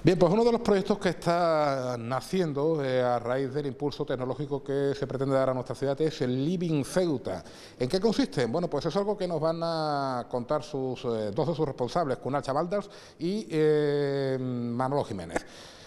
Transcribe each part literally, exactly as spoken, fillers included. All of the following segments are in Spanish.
Bien, pues uno de los proyectos que está naciendo eh, a raíz del impulso tecnológico que se pretende dar a nuestra ciudad es el Living Ceuta. ¿En qué consiste? Bueno, pues es algo que nos van a contar sus, eh, dos de sus responsables, Cunal Chavaldas y eh, Manolo Jiménez.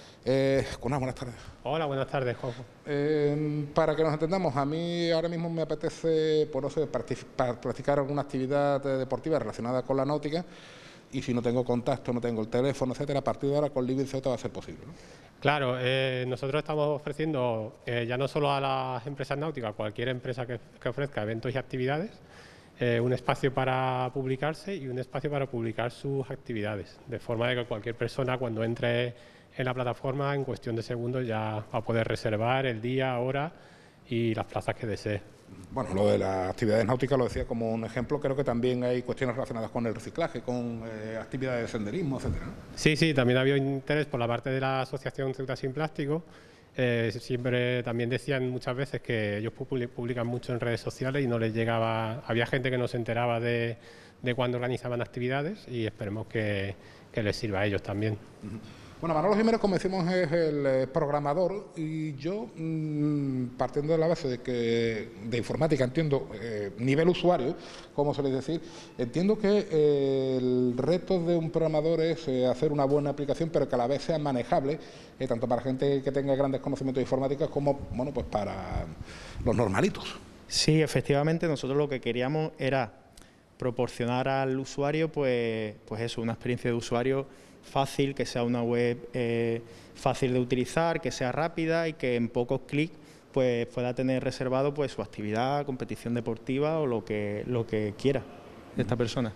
Eh, Cunal, buenas tardes. Hola, buenas tardes, Juanjo. Eh, para que nos entendamos, a mí ahora mismo me apetece, por no sé, practicar alguna actividad deportiva relacionada con la náutica. Y si no tengo contacto, no tengo el teléfono, etcétera, a partir de ahora con Living Ceuta va a ser posible, ¿no? Claro, eh, nosotros estamos ofreciendo eh, ya no solo a las empresas náuticas, cualquier empresa que, que ofrezca eventos y actividades, eh, un espacio para publicarse y un espacio para publicar sus actividades, de forma de que cualquier persona cuando entre en la plataforma en cuestión de segundos ya va a poder reservar el día, hora y las plazas que desee. Bueno, lo de las actividades náuticas lo decía como un ejemplo, creo que también hay cuestiones relacionadas con el reciclaje, con eh, actividades de senderismo, etcétera, ¿no? Sí, sí, también había interés por la parte de la Asociación Ceuta Sin Plástico. Eh, siempre también decían muchas veces que ellos publican mucho en redes sociales y no les llegaba, había gente que no se enteraba de, de cuándo organizaban actividades y esperemos que, que les sirva a ellos también. Uh-huh. Bueno, Manolo Jiménez, como decimos, es el eh, programador y yo, mmm, partiendo de la base de que de informática entiendo eh, nivel usuario, como suele decir, entiendo que eh, el reto de un programador es eh, hacer una buena aplicación, pero que a la vez sea manejable, eh, tanto para gente que tenga grandes conocimientos de informática como, bueno, pues para los normalitos. Sí, efectivamente, nosotros lo que queríamos era proporcionar al usuario, pues, pues eso, una experiencia de usuario fácil, que sea una web eh, fácil de utilizar, que sea rápida y que en pocos clics pues, pueda tener reservado pues, su actividad, competición deportiva o lo que, lo que quiera esta persona.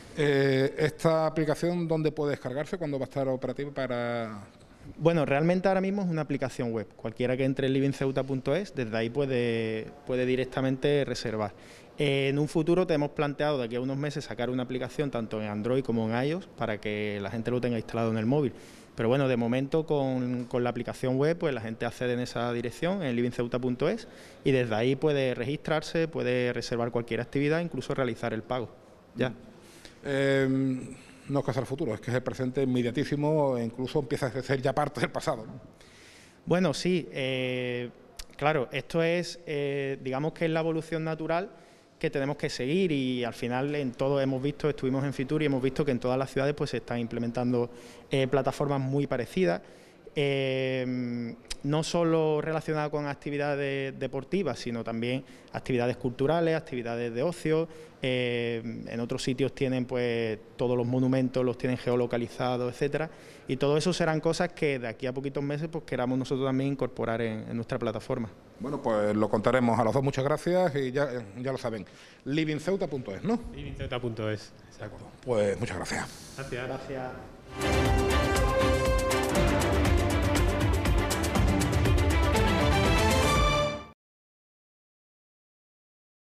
Eh, ¿Esta aplicación dónde puede descargarse? ¿Cuándo va a estar operativa para...? Bueno, realmente ahora mismo es una aplicación web. Cualquiera que entre en living ceuta punto es, desde ahí puede, puede directamente reservar. Eh, en un futuro tenemos planteado de aquí a unos meses sacar una aplicación tanto en Android como en iOS para que la gente lo tenga instalado en el móvil. Pero bueno, de momento con, con la aplicación web pues la gente accede en esa dirección, en living ceuta punto es, y desde ahí puede registrarse, puede reservar cualquier actividad, incluso realizar el pago. Ya. Eh, no es que sea el futuro, es que es el presente inmediatísimo e incluso empieza a ser ya parte del pasado, ¿no? Bueno, sí. Eh, claro, esto es, eh, digamos que es la evolución natural que tenemos que seguir y al final en todo hemos visto, estuvimos en Fitur y hemos visto que en todas las ciudades pues se están implementando eh, plataformas muy parecidas, eh, no solo relacionadas con actividades deportivas, sino también actividades culturales, actividades de ocio. Eh, en otros sitios tienen pues todos los monumentos, los tienen geolocalizados, etcétera, y todo eso serán cosas que de aquí a poquitos meses pues queramos nosotros también incorporar en, en nuestra plataforma. Bueno, pues lo contaremos a los dos, muchas gracias y ya, ya lo saben, living ceuta punto es, ¿no? living ceuta punto es, exacto. Pues muchas gracias. Gracias. Gracias.